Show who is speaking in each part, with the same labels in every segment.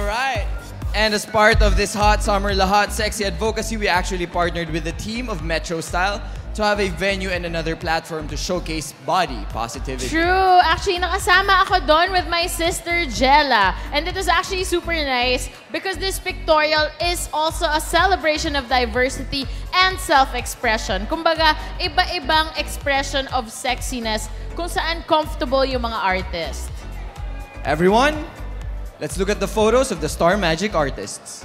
Speaker 1: right. And as part of this hot Summer LaHot Sexy advocacy, we actually partnered with the team of Metro Style to have a venue and another platform to showcase body positivity.
Speaker 2: True. Actually, nakasama ako doon with my sister, Jella. And it was actually super nice because this pictorial is also a celebration of diversity and self-expression. Kumbaga, iba-ibang expression of sexiness kung saan comfortable yung mga artists.
Speaker 1: Everyone, let's look at the photos of the Star Magic artists.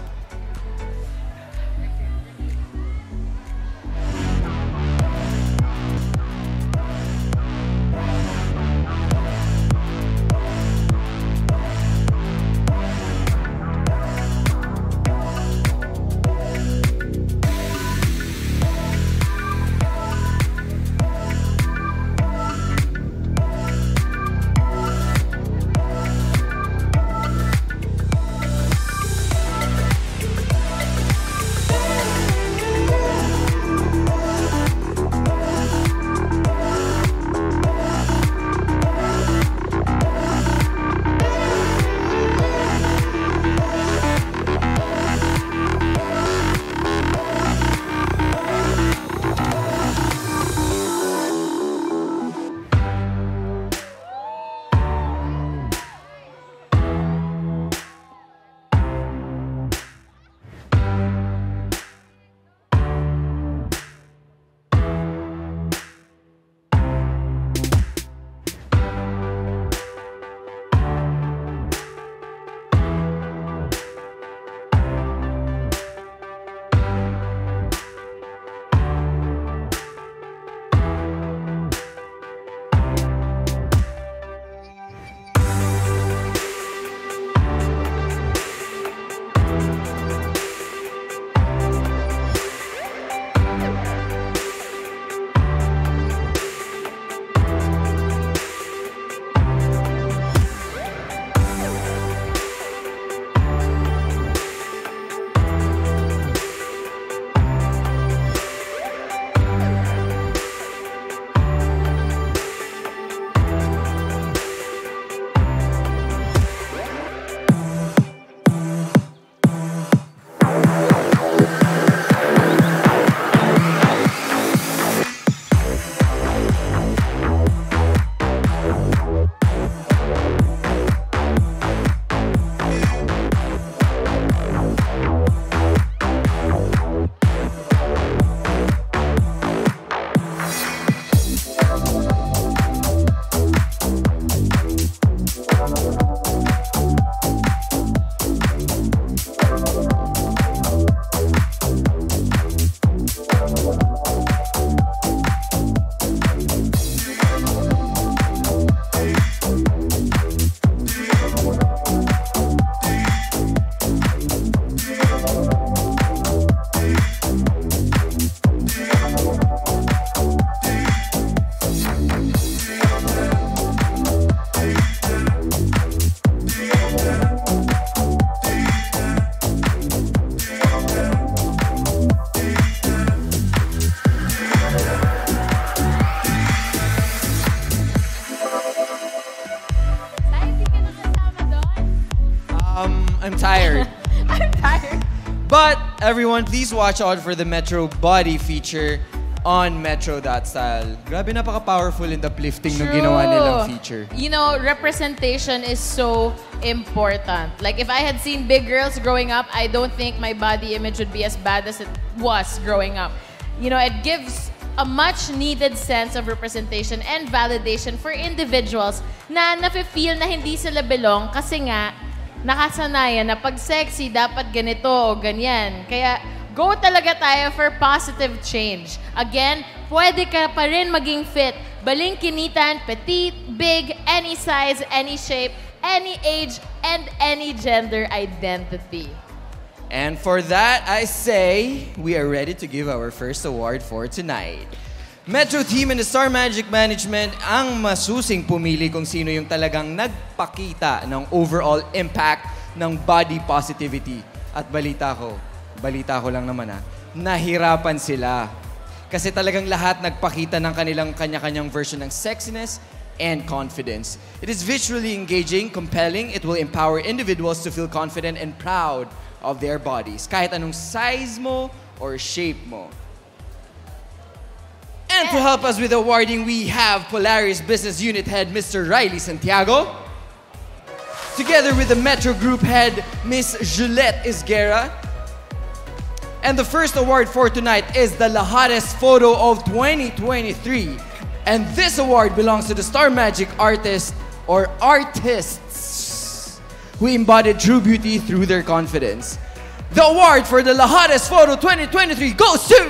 Speaker 1: I'm tired.
Speaker 2: I'm tired.
Speaker 1: But everyone, please watch out for the Metro body feature on Metro.style. Grabe, napaka-powerful and uplifting nung ginawa nilang feature.
Speaker 2: You know, representation is so important. Like, if I had seen big girls growing up, I don't think my body image would be as bad as it was growing up. You know, it gives a much-needed sense of representation and validation for individuals na nafe-feel na hindi sila belong kasi nga nakasanayan na pag sexy, dapat ganito o ganyan. Kaya, go talaga tayo for positive change. Again, pwede ka pa rin maging fit. Balingkinitan, petite, big, any size, any shape, any age, and any gender identity.
Speaker 1: And for that, I say, we are ready to give our first award for tonight. Metro Team and the Star Magic Management ang masusing pumili kung sino yung talagang nagpakita ng overall impact ng body positivity. At balita ko lang naman nahirapan sila. Kasi talagang lahat nagpakita ng kanilang kanya-kanyang version ng sexiness and confidence. It is visually engaging, compelling. It will empower individuals to feel confident and proud of their bodies, kahit anong size mo or shape mo. And to help us with awarding, we have Polaris Business Unit Head, Mr. Riley Santiago, together with the Metro Group Head, Miss Juliette Isguera. And the first award for tonight is the LaHottest Photo of 2023. And this award belongs to the Star Magic artist or artists who embodied true beauty through their confidence. The award for the LaHottest Photo 2023 goes to...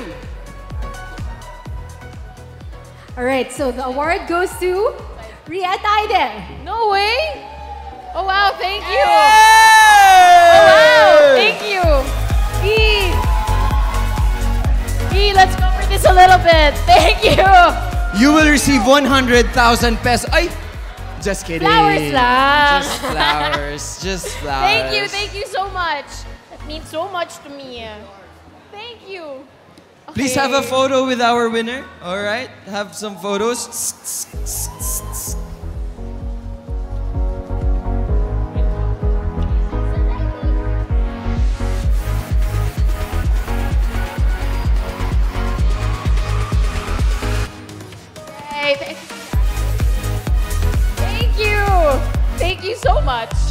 Speaker 3: Alright, so the award goes to Atayde.
Speaker 2: No way! Oh wow, thank you!
Speaker 1: Hey!
Speaker 2: Oh wow, thank you! Let's go for this a little bit. Thank you!
Speaker 1: You will receive 100,000 pesos. Ay! Just kidding.
Speaker 2: Flowers lang.
Speaker 1: Just flowers. Just flowers.
Speaker 2: Thank you so much. That means so much to me. Thank you.
Speaker 1: Please have a photo with our winner. All right, have some photos.
Speaker 2: Thank you. Thank you so much.